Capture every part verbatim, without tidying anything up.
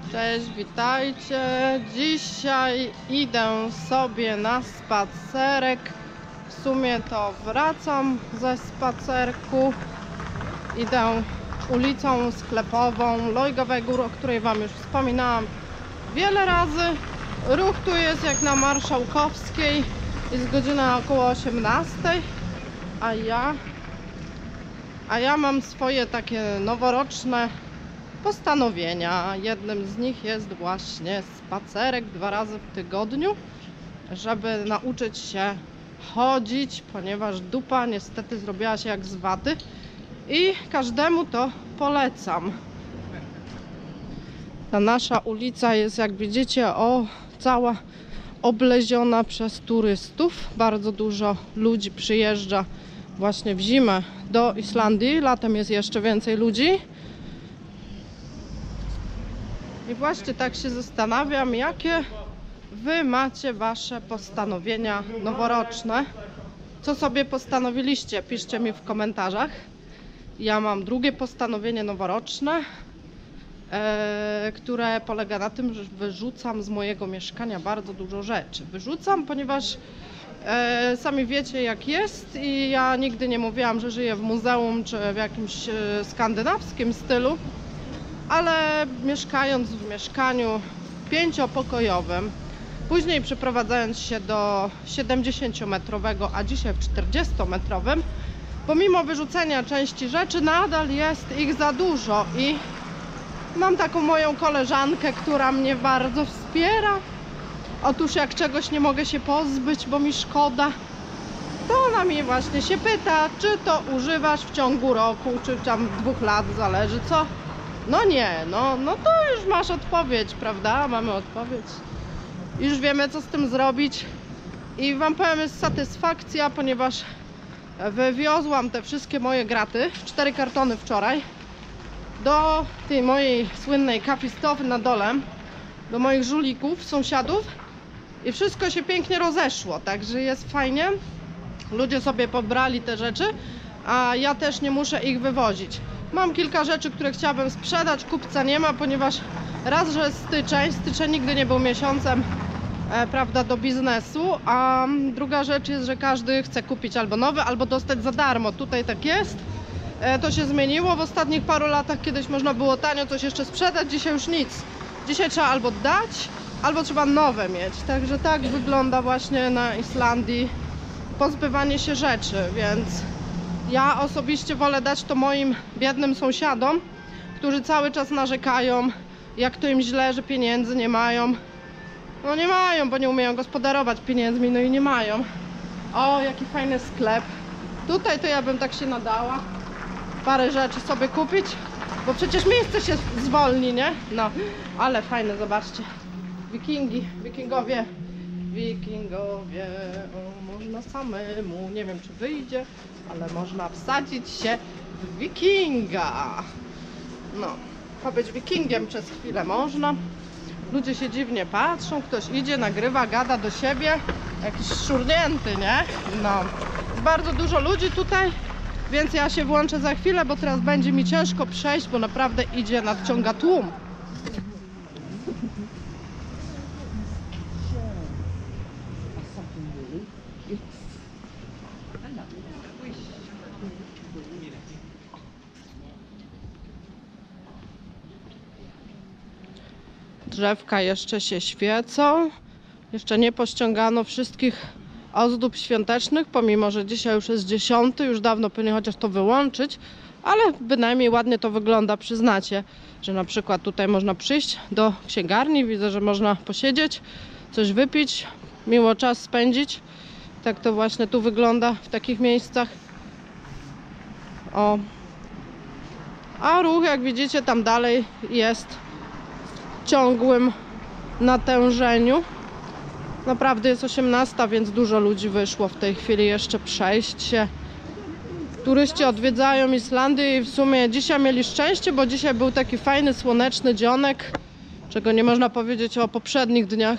Cześć, witajcie. Dzisiaj idę sobie na spacerek. W sumie to wracam ze spacerku. Idę ulicą sklepową Lojgowej Góry, o której wam już wspominałam wiele razy. Ruch tu jest jak na Marszałkowskiej. Jest godzina około osiemnastej, a ja a ja mam swoje takie noworoczne postanowienia. Jednym z nich jest właśnie spacerek dwa razy w tygodniu, żeby nauczyć się chodzić, ponieważ dupa niestety zrobiła się jak z waty i każdemu to polecam. Ta nasza ulica jest, jak widzicie, o, cała obleziona przez turystów. Bardzo dużo ludzi przyjeżdża właśnie w zimę do Islandii, latem jest jeszcze więcej ludzi. I właśnie tak się zastanawiam, jakie wy macie wasze postanowienia noworoczne. Co sobie postanowiliście? Piszcie mi w komentarzach. Ja mam drugie postanowienie noworoczne, e, które polega na tym, że wyrzucam z mojego mieszkania bardzo dużo rzeczy. Wyrzucam, ponieważ e, sami wiecie jak jest i ja nigdy nie mówiłam, że żyję w muzeum czy w jakimś e, skandynawskim stylu. Ale mieszkając w mieszkaniu pięciopokojowym, później przeprowadzając się do siedemdziesięciometrowego, a dzisiaj w czterdziestometrowym, pomimo wyrzucenia części rzeczy nadal jest ich za dużo i mam taką moją koleżankę, która mnie bardzo wspiera. Otóż jak czegoś nie mogę się pozbyć, bo mi szkoda, to ona mi właśnie się pyta, czy to używasz w ciągu roku, czy tam dwóch lat, zależy co. No nie, no, no to już masz odpowiedź, prawda? Mamy odpowiedź. Już wiemy, co z tym zrobić. I wam powiem, jest satysfakcja, ponieważ wywiozłam te wszystkie moje graty, cztery kartony wczoraj, do tej mojej słynnej kafistofy na dole, do moich żulików, sąsiadów i wszystko się pięknie rozeszło, także jest fajnie. Ludzie sobie pobrali te rzeczy, a ja też nie muszę ich wywozić. Mam kilka rzeczy, które chciałabym sprzedać, kupca nie ma, ponieważ raz, że styczeń, styczeń nigdy nie był miesiącem e, prawda, do biznesu, a druga rzecz jest, że każdy chce kupić albo nowy, albo dostać za darmo. Tutaj tak jest, e, to się zmieniło w ostatnich paru latach, kiedyś można było tanio coś jeszcze sprzedać, dzisiaj już nic. Dzisiaj trzeba albo dać, albo trzeba nowe mieć, także tak wygląda właśnie na Islandii pozbywanie się rzeczy, więc ja osobiście wolę dać to moim biednym sąsiadom, którzy cały czas narzekają, jak to im źle, że pieniędzy nie mają. No nie mają, bo nie umieją gospodarować pieniędzmi, no i nie mają. O, jaki fajny sklep. Tutaj to ja bym tak się nadała parę rzeczy sobie kupić, bo przecież miejsce się zwolni, nie? No, ale fajne, zobaczcie. Wikingi, wikingowie. Wikingowie, o, można samemu, nie wiem czy wyjdzie, ale można wsadzić się w wikinga. No, pobyć wikingiem przez chwilę można. Ludzie się dziwnie patrzą, ktoś idzie, nagrywa, gada do siebie, jakiś szurnięty, nie? No, bardzo dużo ludzi tutaj, więc ja się włączę za chwilę, bo teraz będzie mi ciężko przejść, bo naprawdę idzie, nadciąga tłum. Drzewka jeszcze się świecą. Jeszcze nie pościągano wszystkich ozdób świątecznych, pomimo że dzisiaj już jest dziesiąty, już dawno powinien chociaż to wyłączyć, ale bynajmniej ładnie to wygląda, przyznacie, że na przykład tutaj można przyjść do księgarni, widzę, że można posiedzieć, coś wypić, miło czas spędzić. Tak to właśnie tu wygląda w takich miejscach. O. A ruch, jak widzicie, tam dalej jest w ciągłym natężeniu. Naprawdę jest osiemnasta, więc dużo ludzi wyszło w tej chwili jeszcze przejść się. Turyści odwiedzają Islandię i w sumie dzisiaj mieli szczęście, bo dzisiaj był taki fajny, słoneczny dzionek, czego nie można powiedzieć o poprzednich dniach.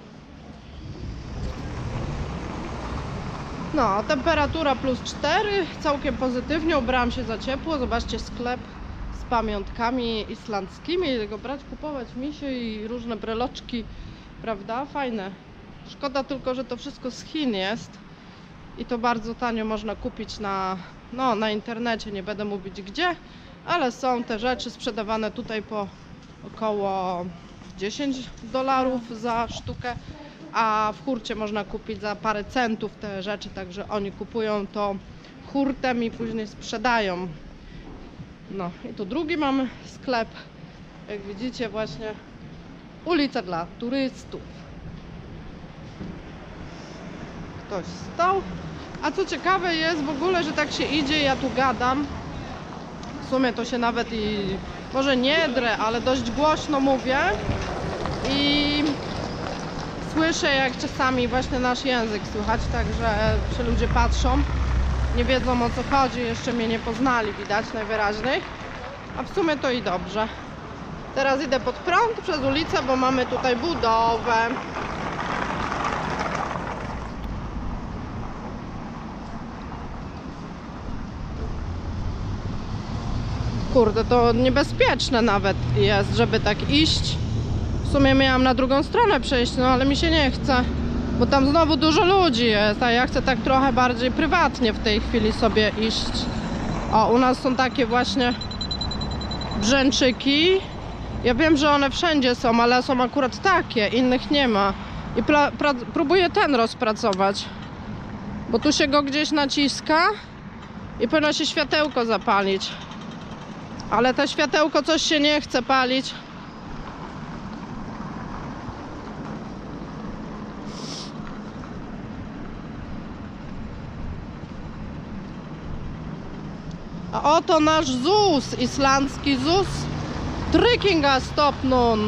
No, temperatura plus cztery, całkiem pozytywnie, ubrałam się za ciepło. Zobaczcie, sklep z pamiątkami islandzkimi, tylko brać, kupować misie i różne breloczki, prawda? Fajne. Szkoda tylko, że to wszystko z Chin jest i to bardzo tanio można kupić na, no, na internecie, nie będę mówić gdzie, ale są te rzeczy sprzedawane tutaj po około dziesięć dolarów za sztukę, a w hurcie można kupić za parę centów te rzeczy, także oni kupują to hurtem i później sprzedają. No i tu drugi mamy sklep, jak widzicie, właśnie ulica dla turystów. Ktoś stał. A co ciekawe jest w ogóle, że tak się idzie, ja tu gadam. W sumie to się nawet i może nie drę, ale dość głośno mówię i słyszę, jak czasami właśnie nasz język słychać, także się ludzie patrzą, nie wiedzą, o co chodzi, jeszcze mnie nie poznali, widać najwyraźniej, a w sumie to i dobrze. Teraz idę pod prąd przez ulicę, bo mamy tutaj budowę. Kurde, to niebezpieczne nawet jest, żeby tak iść. W sumie miałam na drugą stronę przejść, no ale mi się nie chce, bo tam znowu dużo ludzi jest, a ja chcę tak trochę bardziej prywatnie w tej chwili sobie iść. O, u nas są takie właśnie brzęczyki. Ja wiem, że one wszędzie są, ale są akurat takie, innych nie ma. I próbuję ten rozpracować, bo tu się go gdzieś naciska i powinno się światełko zapalić. Ale to światełko coś się nie chce palić. A oto nasz Z U S, islandzki Z U S. Tryggingastofnun.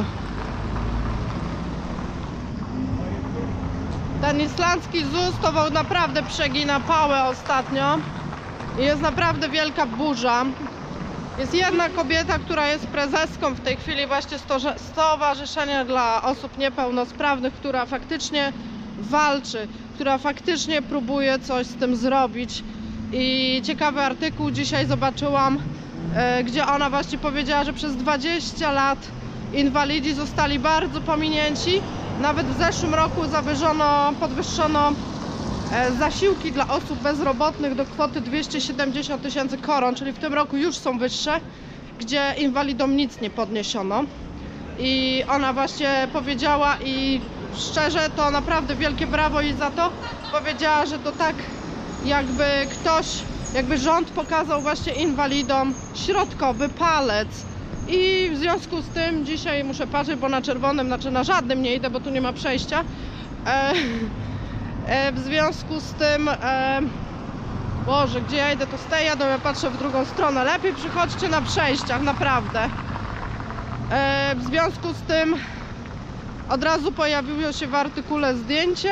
Ten islandzki Z U S to naprawdę przegina pałę ostatnio. I jest naprawdę wielka burza. Jest jedna kobieta, która jest prezeską w tej chwili właśnie Stowarzyszenia dla Osób Niepełnosprawnych, która faktycznie walczy, która faktycznie próbuje coś z tym zrobić. I ciekawy artykuł dzisiaj zobaczyłam, e, gdzie ona właśnie powiedziała, że przez dwadzieścia lat inwalidzi zostali bardzo pominięci. Nawet w zeszłym roku zawyżono, podwyższono e, zasiłki dla osób bezrobotnych do kwoty dwieście siedemdziesiąt tysięcy koron, czyli w tym roku już są wyższe, gdzie inwalidom nic nie podniesiono. I ona właśnie powiedziała, i szczerze to naprawdę wielkie brawo jej za to, powiedziała, że to tak jakby ktoś, jakby rząd pokazał właśnie inwalidom środkowy palec. I w związku z tym dzisiaj muszę patrzeć, bo na czerwonym, znaczy na żadnym nie idę, bo tu nie ma przejścia. E, e, w związku z tym, e, Boże, gdzie ja idę, to z tej jadą, ja patrzę w drugą stronę. Lepiej przychodźcie na przejściach, naprawdę. E, w związku z tym od razu pojawiło się w artykule zdjęcie.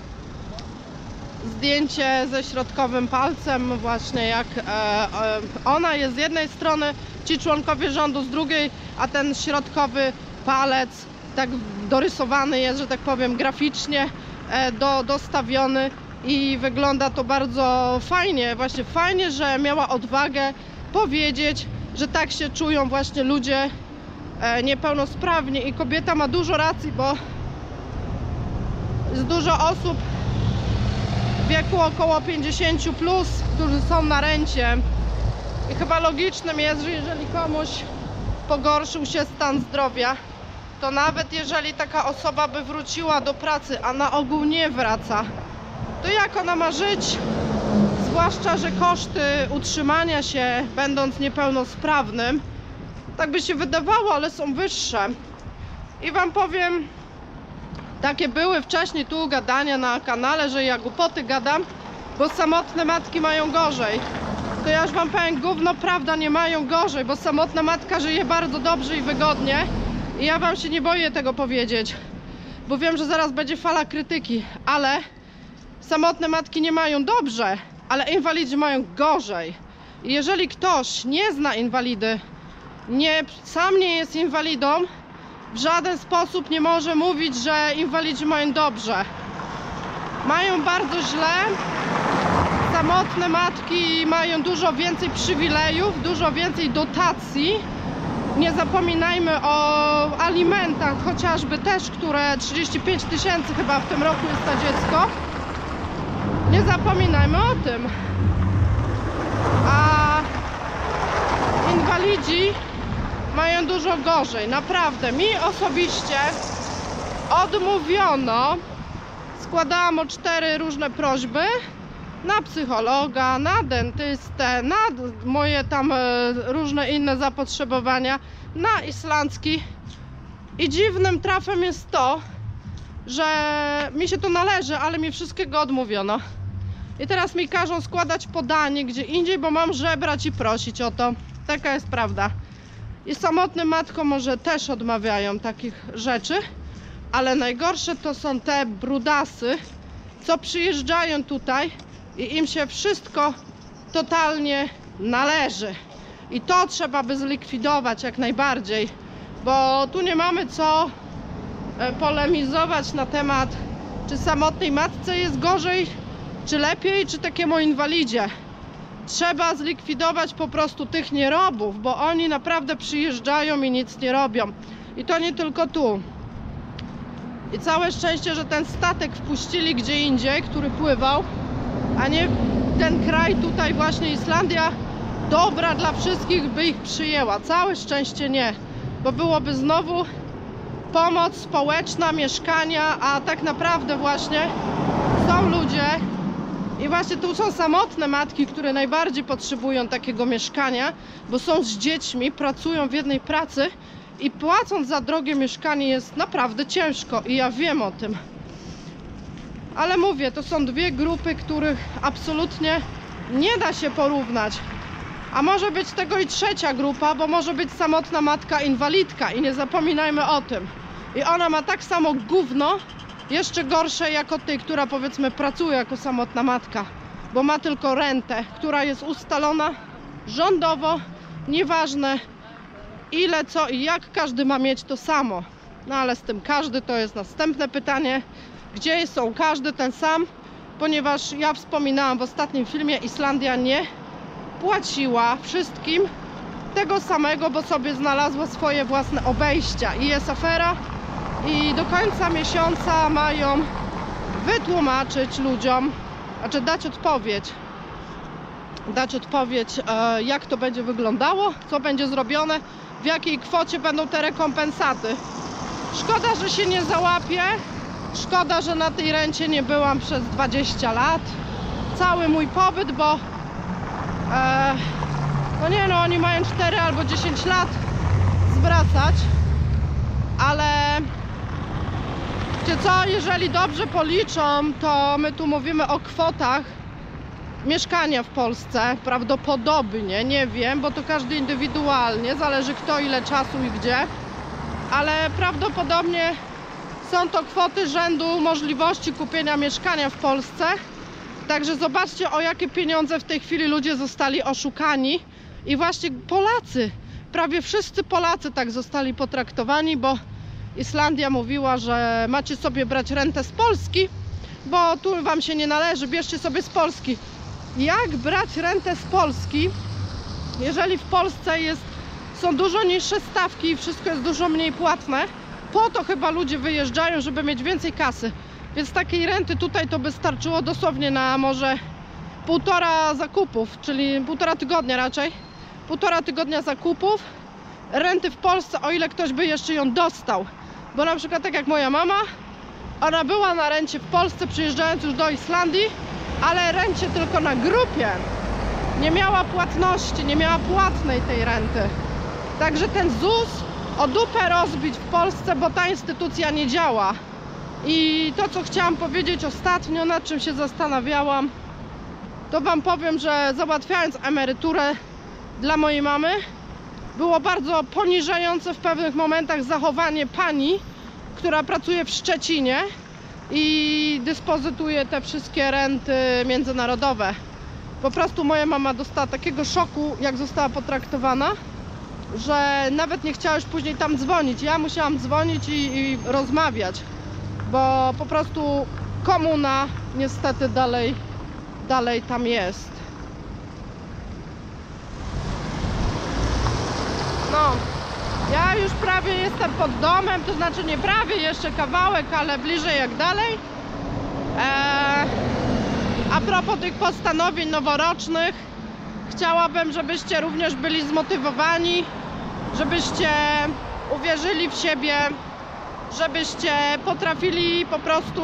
Zdjęcie ze środkowym palcem, właśnie jak e, e, ona jest z jednej strony, ci członkowie rządu z drugiej, a ten środkowy palec tak dorysowany jest, że tak powiem, graficznie e, do, dostawiony i wygląda to bardzo fajnie. Właśnie fajnie, że miała odwagę powiedzieć, że tak się czują właśnie ludzie e, niepełnosprawni, i kobieta ma dużo racji, bo jest dużo osób w wieku około pięćdziesięciu plus, którzy są na rencie, i chyba logicznym jest, że jeżeli komuś pogorszył się stan zdrowia, to nawet jeżeli taka osoba by wróciła do pracy, a na ogół nie wraca, to jak ona ma żyć? Zwłaszcza, że koszty utrzymania się, będąc niepełnosprawnym, tak by się wydawało, ale są wyższe. I wam powiem, takie były wcześniej tu gadania na kanale, że ja głupoty gadam, bo samotne matki mają gorzej. To ja już wam powiem, gówno prawda, nie mają gorzej, bo samotna matka żyje bardzo dobrze i wygodnie. I ja wam się nie boję tego powiedzieć, bo wiem, że zaraz będzie fala krytyki, ale samotne matki nie mają dobrze, ale inwalidzi mają gorzej. I jeżeli ktoś nie zna inwalidy, nie, sam nie jest inwalidą, w żaden sposób nie może mówić, że inwalidzi mają dobrze. Mają bardzo źle. samotne matki mają dużo więcej przywilejów, dużo więcej dotacji. Nie zapominajmy o alimentach, chociażby też, które trzydzieści pięć tysięcy chyba w tym roku jest na dziecko. Nie zapominajmy o tym. A inwalidzi mają dużo gorzej. Naprawdę, mi osobiście odmówiono. Składałam o cztery różne prośby na psychologa, na dentystę, na moje tam różne inne zapotrzebowania, na islandzki. I dziwnym trafem jest to, że mi się to należy, ale mi wszystkiego odmówiono. I teraz mi każą składać podanie gdzie indziej, bo mam żebrać i prosić o to. Taka jest prawda. I samotnym matkom może też odmawiają takich rzeczy, ale najgorsze to są te brudasy, co przyjeżdżają tutaj i im się wszystko totalnie należy. I to trzeba by zlikwidować jak najbardziej, bo tu nie mamy co polemizować na temat, czy samotnej matce jest gorzej, czy lepiej, czy takiemu inwalidzie. Trzeba zlikwidować po prostu tych nierobów, bo oni naprawdę przyjeżdżają i nic nie robią. I to nie tylko tu. I całe szczęście, że ten statek wpuścili gdzie indziej, który pływał, a nie ten kraj tutaj właśnie Islandia, dobra dla wszystkich by ich przyjęła. Całe szczęście nie, bo byłoby znowu pomoc społeczna, mieszkania, a tak naprawdę właśnie są ludzie i właśnie tu są samotne matki, które najbardziej potrzebują takiego mieszkania, bo są z dziećmi, pracują w jednej pracy i płacąc za drogie mieszkanie jest naprawdę ciężko i ja wiem o tym. Ale mówię, to są dwie grupy, których absolutnie nie da się porównać. A może być tego i trzecia grupa, bo może być samotna matka inwalidka i nie zapominajmy o tym. I ona ma tak samo gówno, jeszcze gorsze jak od tej, która powiedzmy pracuje jako samotna matka, bo ma tylko rentę, która jest ustalona rządowo, nieważne ile, co i jak, każdy ma mieć to samo. No ale z tym każdy to jest następne pytanie, gdzie są każdy ten sam, ponieważ ja wspominałam w ostatnim filmie, Islandia nie płaciła wszystkim tego samego, bo sobie znalazła swoje własne obejścia i jest afera i do końca miesiąca mają wytłumaczyć ludziom, znaczy dać odpowiedź dać odpowiedź jak to będzie wyglądało, co będzie zrobione, w jakiej kwocie będą te rekompensaty. Szkoda, że się nie załapie, szkoda, że na tej rencie nie byłam przez dwadzieścia lat, cały mój pobyt, bo e, no nie no, oni mają cztery albo dziesięć lat zwracać, ale wiecie co, jeżeli dobrze policzą, to my tu mówimy o kwotach mieszkania w Polsce, prawdopodobnie, nie wiem, bo to każdy indywidualnie, zależy kto, ile czasu i gdzie, ale prawdopodobnie są to kwoty rzędu możliwości kupienia mieszkania w Polsce. Także zobaczcie, o jakie pieniądze w tej chwili ludzie zostali oszukani i właśnie Polacy, prawie wszyscy Polacy tak zostali potraktowani, bo Islandia mówiła, że macie sobie brać rentę z Polski, bo tu wam się nie należy, bierzcie sobie z Polski. Jak brać rentę z Polski, jeżeli w Polsce jest, są dużo niższe stawki i wszystko jest dużo mniej płatne? Po to chyba ludzie wyjeżdżają, żeby mieć więcej kasy. Więc takiej renty tutaj to by starczyło dosłownie na może półtora zakupów, czyli półtora tygodnia raczej. Półtora tygodnia zakupów, renty w Polsce, o ile ktoś by jeszcze ją dostał. Bo na przykład tak jak moja mama, ona była na rencie w Polsce, przyjeżdżając już do Islandii, ale rencie tylko na grupie. Nie miała płatności, nie miała płatnej tej renty. Także ten Z U S o dupę rozbić w Polsce, bo ta instytucja nie działa. I to, co chciałam powiedzieć ostatnio, nad czym się zastanawiałam, to wam powiem, że załatwiając emeryturę dla mojej mamy, było bardzo poniżające w pewnych momentach zachowanie pani, która pracuje w Szczecinie i dyspozytuje te wszystkie renty międzynarodowe. Po prostu moja mama dostała takiego szoku, jak została potraktowana, że nawet nie chciała już później tam dzwonić. Ja musiałam dzwonić i, i rozmawiać, bo po prostu komuna niestety dalej dalej tam jest. No, ja już prawie jestem pod domem, to znaczy nie prawie, jeszcze kawałek, ale bliżej jak dalej. Eee, a propos tych postanowień noworocznych, chciałabym, żebyście również byli zmotywowani, żebyście uwierzyli w siebie, żebyście potrafili po prostu,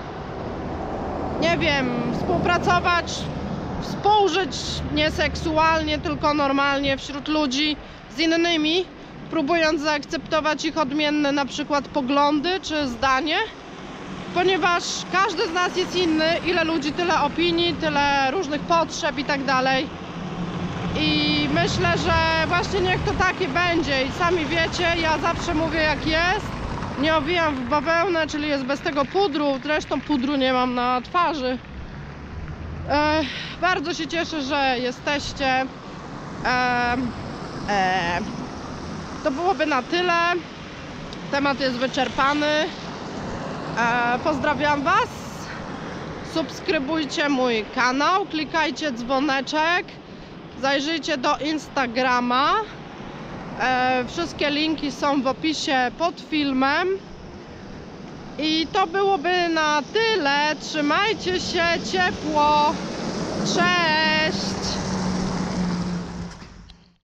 nie wiem, współpracować, współżyć nie seksualnie, tylko normalnie wśród ludzi z innymi, próbując zaakceptować ich odmienne na przykład poglądy czy zdanie, ponieważ każdy z nas jest inny, ile ludzi, tyle opinii, tyle różnych potrzeb i tak dalej. I myślę, że właśnie niech to takie będzie i sami wiecie, ja zawsze mówię jak jest, nie owijam w bawełnę, czyli jest bez tego pudru, zresztą pudru nie mam na twarzy. E, bardzo się cieszę, że jesteście. E, e, to byłoby na tyle, temat jest wyczerpany. E, pozdrawiam Was, subskrybujcie mój kanał, klikajcie dzwoneczek. Zajrzyjcie do Instagrama. E, wszystkie linki są w opisie pod filmem. I to byłoby na tyle. Trzymajcie się ciepło. Cześć!